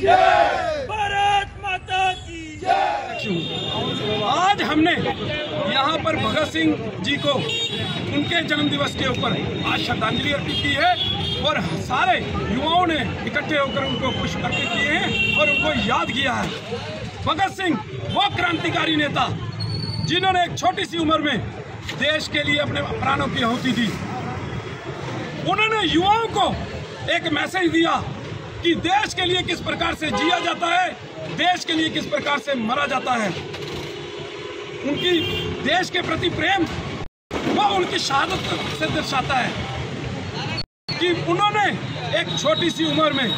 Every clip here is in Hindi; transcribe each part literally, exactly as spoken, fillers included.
भारत माता की आज हमने यहाँ पर भगत सिंह जी को उनके जन्म दिवस के ऊपर आज श्रद्धांजलि अर्पित की है और सारे युवाओं ने इकट्ठे होकर उनको पुष्प अर्पित किए हैं और उनको याद किया है। भगत सिंह वो क्रांतिकारी नेता जिन्होंने एक छोटी सी उम्र में देश के लिए अपने प्राणों की आहुति दी। उन्होंने युवाओं को एक मैसेज दिया कि देश के लिए किस प्रकार से जिया जाता है, देश के लिए किस प्रकार से मरा जाता है। उनकी देश के प्रति प्रेम वो उनकी शहादत से दर्शाता है कि उन्होंने एक छोटी सी उम्र में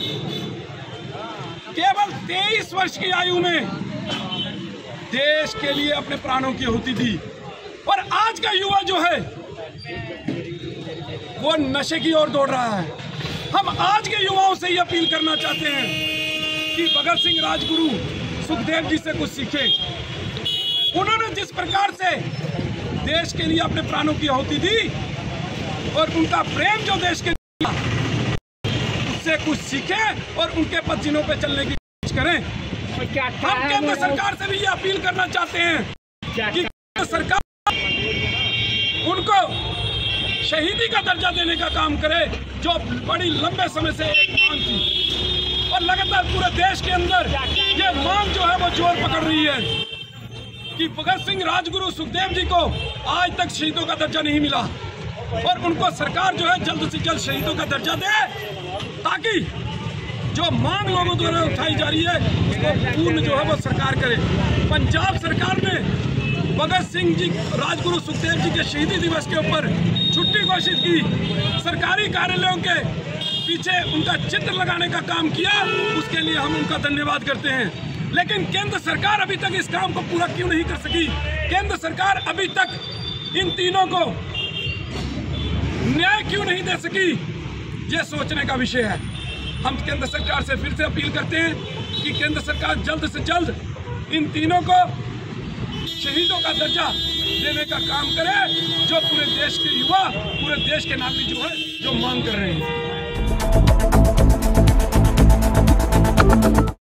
केवल तेईस वर्ष की आयु में देश के लिए अपने प्राणों की आहुति दी। और आज का युवा जो है वो नशे की ओर दौड़ रहा है। हम आज के युवाओं से ये अपील करना चाहते हैं कि भगत सिंह राजगुरु सुखदेव जी से कुछ सीखे। उन्होंने जिस प्रकार से देश के लिए अपने प्राणों की आहुति दी और उनका प्रेम जो देश के लिए, उससे कुछ सीखे और उनके पदचिन्हों पे चलने की कोशिश करें। हम केंद्र सरकार से भी ये अपील करना चाहते हैं कि केंद्र सरकार उनको शहीदी का दर्जा देने का काम करे, जो बड़ी लंबे समय से एक मांग थी और लगातार पूरे देश के अंदर ये मांग जो है वो जोर पकड़ रही है कि भगत सिंह राजगुरु सुखदेव जी को आज तक शहीदों का दर्जा नहीं मिला और उनको सरकार जो है जल्द से जल्द शहीदों का दर्जा दे, ताकि जो मांग लोगों द्वारा उठाई जा रही है उसको पूर्ण जो है वो सरकार करे। पंजाब सरकार ने भगत सिंह जी राजगुरु सुखदेव जी के शहीदी दिवस के ऊपर छुट्टी घोषित की, सरकारी कार्यालयों के पीछे उनका चित्र लगाने का काम किया, उसके लिए हम उनका धन्यवाद करते हैं। लेकिन केंद्र सरकार अभी तक इस काम को पूरा क्यों नहीं कर सकी? केंद्र सरकार अभी तक इन तीनों को न्याय क्यों नहीं दे सकी? ये सोचने का विषय है। हम केंद्र सरकार से फिर से अपील करते हैं कि केंद्र सरकार जल्द से जल्द इन तीनों को शहीदों का दर्जा देने का काम करे, जो पूरे देश के युवा, पूरे देश के नागरिक जो है जो मांग कर रहे हैं।